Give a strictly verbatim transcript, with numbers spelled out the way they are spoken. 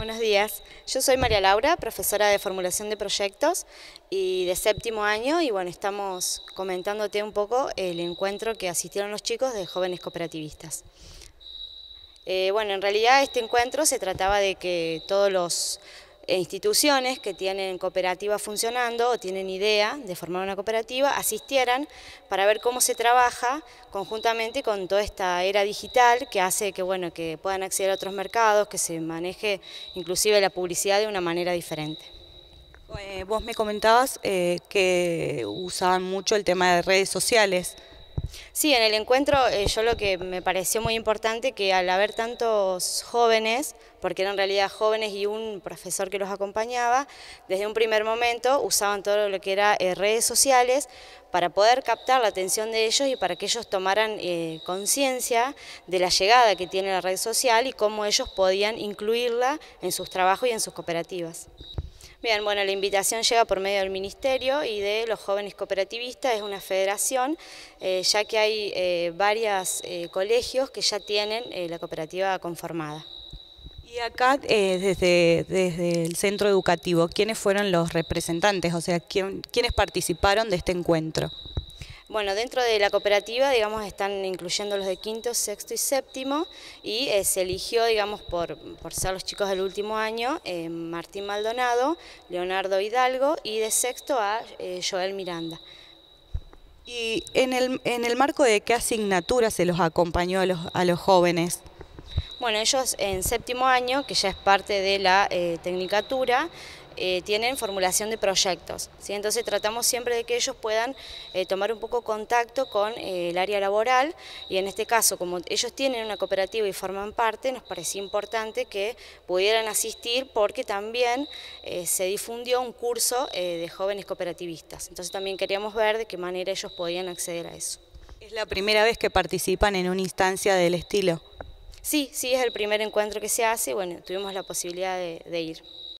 Buenos días, yo soy María Laura, profesora de formulación de proyectos y de séptimo año, y bueno, estamos comentándote un poco el encuentro que asistieron los chicos de jóvenes cooperativistas. Eh, bueno, en realidad este encuentro se trataba de que todos los instituciones que tienen cooperativa funcionando o tienen idea de formar una cooperativa asistieran para ver cómo se trabaja conjuntamente con toda esta era digital que hace que, bueno, que puedan acceder a otros mercados, que se maneje inclusive la publicidad de una manera diferente. Eh, vos me comentabas eh, que usaban mucho el tema de redes sociales. Sí, en el encuentro eh, yo lo que me pareció muy importante que al haber tantos jóvenes, porque eran en realidad jóvenes y un profesor que los acompañaba, desde un primer momento usaban todo lo que era eh, redes sociales para poder captar la atención de ellos y para que ellos tomaran eh, conciencia de la llegada que tiene la red social y cómo ellos podían incluirla en sus trabajos y en sus cooperativas. Bien, bueno, la invitación llega por medio del Ministerio y de los Jóvenes Cooperativistas, es una federación, eh, ya que hay eh, varios eh, colegios que ya tienen eh, la cooperativa conformada. Y acá, eh, desde, desde el centro educativo, ¿quiénes fueron los representantes? O sea, ¿quién, ¿quiénes participaron de este encuentro? Bueno, dentro de la cooperativa, digamos, están incluyendo los de quinto, sexto y séptimo, y eh, se eligió, digamos, por, por ser los chicos del último año, eh, Martín Maldonado, Leonardo Hidalgo, y de sexto a eh, Joel Miranda. ¿Y en el, en el marco de qué asignatura se los acompañó a los, a los jóvenes? Bueno, ellos en séptimo año, que ya es parte de la eh, tecnicatura, eh, tienen formulación de proyectos, ¿sí? Entonces tratamos siempre de que ellos puedan eh, tomar un poco contacto con eh, el área laboral, y en este caso, como ellos tienen una cooperativa y forman parte, nos parecía importante que pudieran asistir porque también eh, se difundió un curso eh, de jóvenes cooperativistas, entonces también queríamos ver de qué manera ellos podían acceder a eso. ¿Es la primera vez que participan en una instancia del estilo? Sí, sí, es el primer encuentro que se hace y bueno, tuvimos la posibilidad de, de ir.